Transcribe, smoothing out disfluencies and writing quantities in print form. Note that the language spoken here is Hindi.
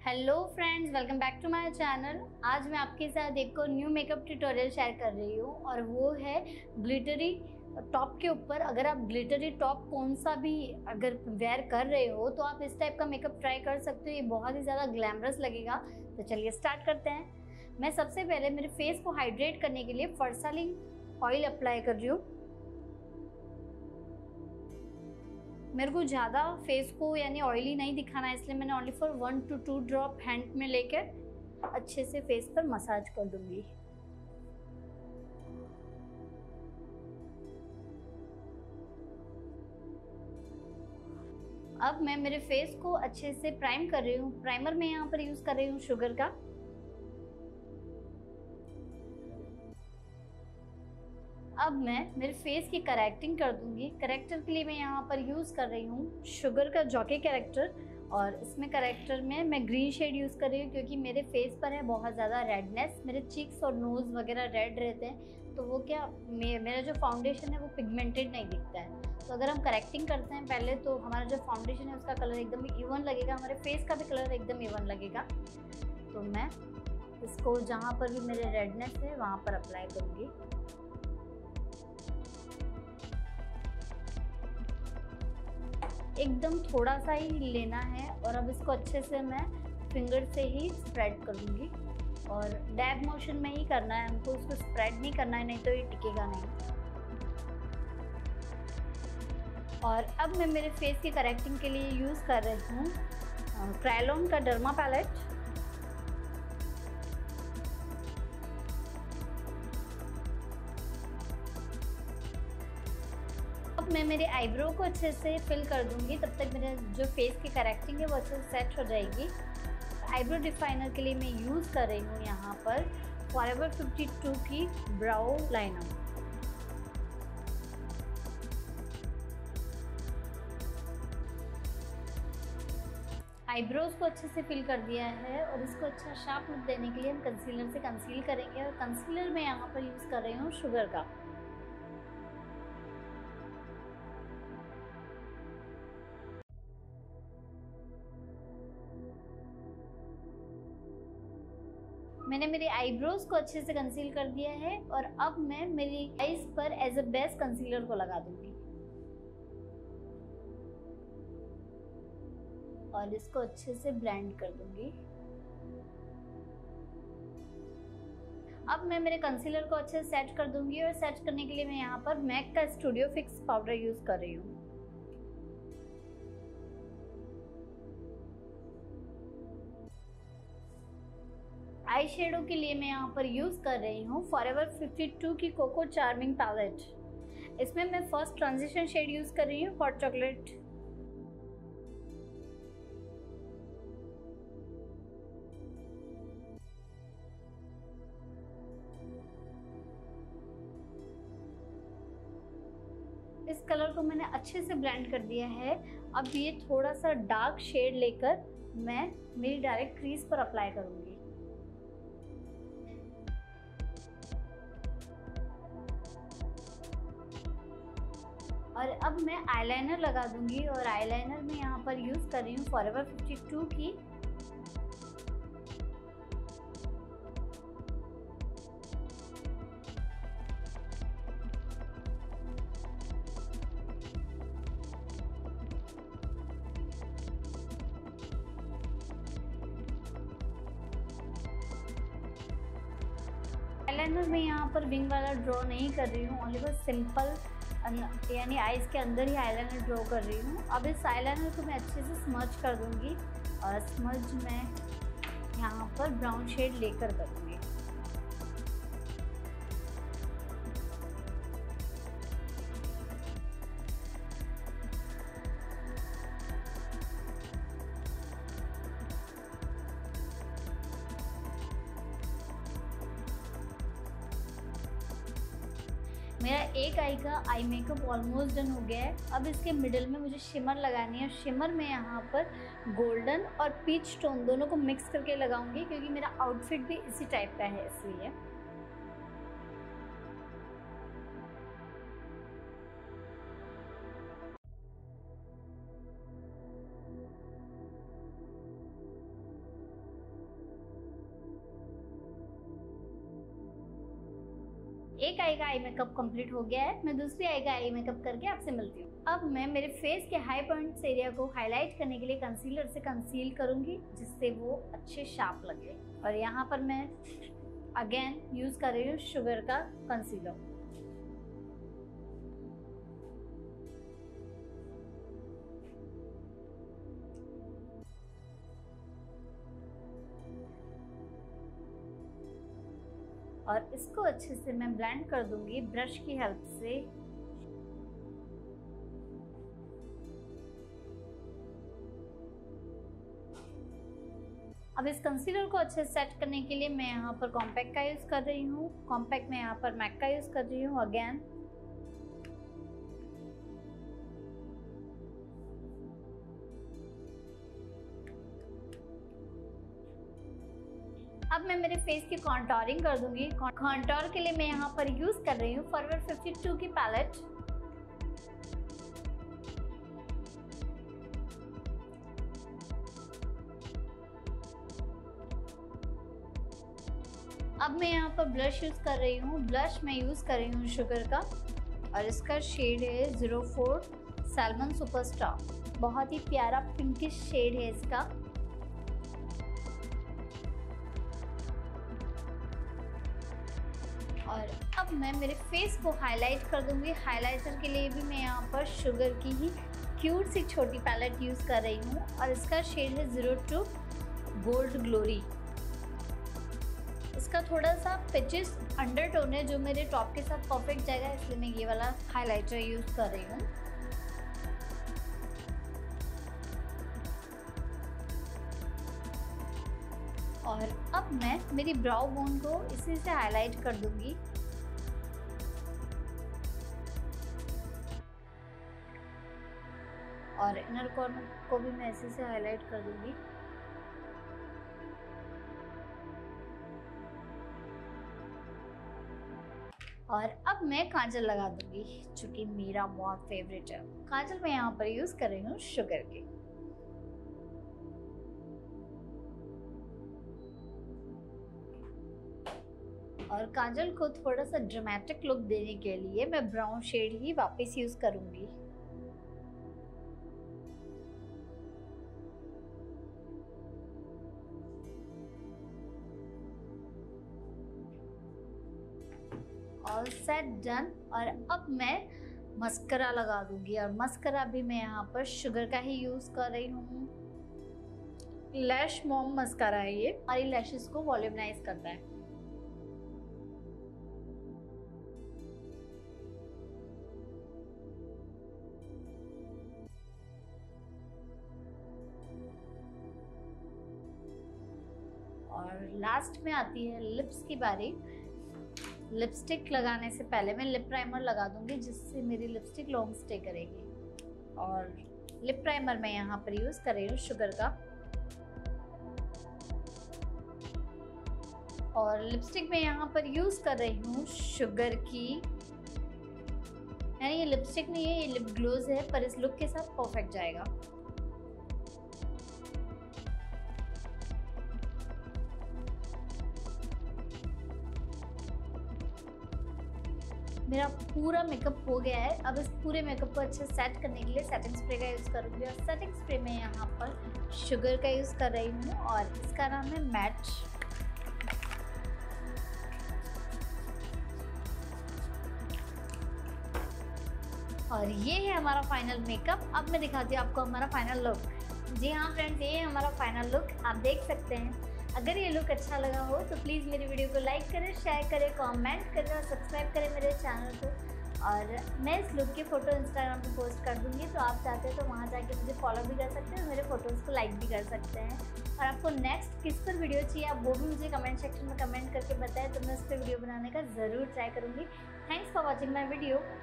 Hello friends, welcome back to my channel. आज मैं आपके साथ एक और न्यू मेकअप ट्यूटोरियल शेयर कर रही हूँ और वो है ग्लिटरी टॉप के ऊपर। अगर आप ग्लिटरी टॉप कौन सा भी अगर वेयर कर रहे हो तो आप इस टाइप का मेकअप ट्राई कर सकते हो। ये बहुत ही ज़्यादा ग्लैमरस लगेगा। तो चलिए स्टार्ट करते हैं। मैं सबसे पहले मेरे फेस को हाइड्रेट करने के लिए फॉर्सालिन ऑयल अप्लाई कर रही हूँ। मेरे को ज़्यादा फेस को यानी ऑयली नहीं दिखाना है, इसलिए मैंने only for 1 to 2 drop hand में लेकर अच्छे से फेस पर मसाज कर दूंगी। अब मैं मेरे फेस को अच्छे से प्राइम कर रही हूँ। प्राइमर मैं यहाँ पर यूज कर रही हूँ शुगर का। अब मैं मेरे फेस की करेक्टिंग कर दूंगी। करेक्टर के लिए मैं यहाँ पर यूज कर रही हूँ शुगर का जॉकी करेक्टर, और इसमें करेक्टर में मैं ग्रीन शेड यूज कर रही हूँ क्योंकि मेरे फेस पर है बहुत ज़्यादा रेडनेस। मेरे चीक्स और नोज वगैरह रेड रहते हैं, तो वो क्या मेरा जो फाउंडेशन है वो पिगमेंटेड नहीं दिखता है। तो अगर हम करेक्टिंग करते हैं पहले तो हमारा जो फाउंडेशन है उसका कलर एकदम इवन लगेगा, हमारे फेस का भी कलर एकदम इवन लगेगा। तो मैं इसको जहाँ पर भी मेरे रेडनेस है वहाँ पर अप्लाई करूँगी। एकदम थोड़ा सा ही लेना है और अब इसको अच्छे से मैं फिंगर से ही स्प्रेड करूँगी और डैब मोशन में ही करना है हमको, उसको स्प्रेड नहीं करना है, नहीं तो ये टिकेगा नहीं। और अब मैं मेरे फेस की करेक्टिंग के लिए यूज़ कर रही हूँ क्रायोलॉन का डर्मा पैलेट। अब मैं मेरे आईब्रो को अच्छे से फिल कर दूंगी, तब तक मेरा जो फेस की करेक्टिंग है वो अच्छे से सेट हो जाएगी। आईब्रो डिफाइनर के लिए मैं यूज़ कर रही हूँ यहाँ पर फॉरएवर 52 की ब्राउ लाइनर। आईब्रोज को अच्छे से फिल कर दिया है और इसको अच्छा शार्प लुक देने के लिए हम कंसीलर से कंसील करेंगे, और कंसीलर में यहाँ पर यूज़ कर रही हूँ शुगर का। मैंने मेरी आईब्रोज को अच्छे से कंसील कर दिया है और अब मैं मेरी आईज पर एज अ बेस्ट कंसीलर को लगा दूंगी और इसको अच्छे से ब्लेंड कर दूंगी। अब मैं मेरे कंसीलर को अच्छे से सेट कर दूंगी और सेट करने के लिए मैं यहाँ पर मैक का स्टूडियो फिक्स पाउडर यूज कर रही हूँ। आई शेडो के लिए मैं यहाँ पर यूज कर रही हूँ फॉरएवर 52 की कोको चार्मिंग पैलेट। इसमें मैं फर्स्ट ट्रांजिशन शेड यूज कर रही हूँ हॉट चॉकलेट। इस कलर को मैंने अच्छे से ब्लेंड कर दिया है। अब ये थोड़ा सा डार्क शेड लेकर मैं मेरी डायरेक्ट क्रीज पर अप्लाई करूंगी। और अब मैं आईलाइनर लगा दूंगी और आईलाइनर में यहाँ पर यूज कर रही हूँ फॉरएवर 52 की आईलाइनर में यहाँ पर विंग वाला ड्रॉ नहीं कर रही हूँ, ओनली बस सिंपल यानी आईज के अंदर ही आईलाइनर ड्रॉ कर रही हूँ। अब इस आईलाइनर को मैं अच्छे से स्मज कर दूंगी और स्मज मैं यहाँ पर ब्राउन शेड लेकर करूँगी। मेरा एक आई का आई मेकअप ऑलमोस्ट डन हो गया है। अब इसके मिडिल में मुझे शिमर लगानी है। शिमर में यहाँ पर गोल्डन और पीच टोन दोनों को मिक्स करके लगाऊंगी क्योंकि मेरा आउटफिट भी इसी टाइप का है, इसलिए। एक आई का आई मेकअप कंप्लीट हो गया है, मैं दूसरी आई का आई मेकअप करके आपसे मिलती हूँ। अब मैं मेरे फेस के हाई पॉइंट्स एरिया को हाईलाइट करने के लिए कंसीलर से कंसील करूंगी, जिससे वो अच्छे शार्प लगे। और यहाँ पर मैं अगेन यूज कर रही हूँ शुगर का कंसीलर। और इसको अच्छे से मैं ब्लेंड कर दूंगी ब्रश की हेल्प से। अब इस कंसीलर को अच्छे से सेट करने के लिए मैं यहाँ पर कॉम्पैक्ट का यूज कर रही हूँ। कॉम्पैक्ट में यहाँ पर मैक का यूज कर रही हूँ अगेन। अब मैं मेरे फेस की कॉन्टोरिंग कर दूंगी। कॉन्टोर के लिए मैं यहाँ पर यूज कर रही हूँ फॉरवर्ड 52 की पैलेट। अब मैं यहाँ पर ब्लश यूज कर रही हूँ। ब्लश मैं यूज कर रही हूँ शुगर का और इसका शेड है 04 सैल्मन सुपरस्टार। बहुत ही प्यारा पिंकिश शेड है इसका। और अब मैं मेरे फेस को हाईलाइट कर दूंगी। हाइलाइटर के लिए भी मैं यहाँ पर शुगर की ही क्यूट सी छोटी पैलेट यूज कर रही हूँ और इसका शेड है 02 गोल्ड ग्लोरी। इसका थोड़ा सा पिचिस अंडरटोन है जो मेरे टॉप के साथ परफेक्ट जाएगा, इसलिए मैं ये वाला हाइलाइटर यूज कर रही हूँ। और अब मैं मेरी ब्राउ बोन को इसी से हाईलाइट कर दूंगी। और इनर कॉर्नर को भी मैं इसी से हाईलाइट कर दूंगी। और अब मैं काजल लगा दूंगी, जो कि मेरा बहुत फेवरेट है। काजल मैं यहाँ पर यूज कर रही हूँ शुगर की। और काजल को थोड़ा सा ड्रामेटिक लुक देने के लिए मैं ब्राउन शेड ही वापस यूज करूंगी। All set done. और अब मैं मस्करा लगा दूंगी और मस्करा भी मैं यहाँ पर शुगर का ही यूज कर रही हूँ। लैश मॉम मस्करा है ये, हमारी लैशेस को वॉल्यूमनाइज करता है। और लास्ट में आती है लिप्स की बारी। लिपस्टिक लगाने से पहले मैं लिप प्राइमर लगा दूंगी, जिससे मेरी लिपस्टिक लॉन्ग स्टे करेगी। और लिप प्राइमर मैं यहाँ पर यूज कर रही हूँ शुगर का। और लिपस्टिक मैं यहाँ पर यूज कर रही हूँ शुगर की। यानी ये लिपस्टिक नहीं है, ये लिप ग्लोज है, पर इस लुक के साथ परफेक्ट जाएगा। मेरा पूरा मेकअप हो गया है। अब इस पूरे मेकअप को अच्छे सेट करने के लिए सेटिंग स्प्रे का यूज़ करूँगी। और सेटिंग स्प्रे में यहाँ पर शुगर का यूज़ कर रही हूँ और इसका नाम है मैट। और ये है हमारा फाइनल मेकअप। अब मैं दिखाती हूँ आपको हमारा फाइनल लुक। जी हाँ फ्रेंड्स, ये है हमारा फाइनल लुक, आप देख सकते हैं। अगर ये लुक अच्छा लगा हो तो प्लीज़ मेरी वीडियो को लाइक करें, शेयर करें, कमेंट करें और सब्सक्राइब करें मेरे चैनल को। और मैं इस लुक की फ़ोटो इंस्टाग्राम पे पोस्ट कर दूँगी, तो आप चाहते हैं तो वहाँ जाके मुझे फॉलो भी कर सकते हैं और मेरे फोटोज़ को लाइक भी कर सकते हैं। और आपको नेक्स्ट किस पर वीडियो चाहिए आप वो भी मुझे कमेंट सेक्शन में कमेंट करके बताएं, तो मैं उस पर वीडियो बनाने का ज़रूर ट्राई करूँगी। Thanks for watching my video.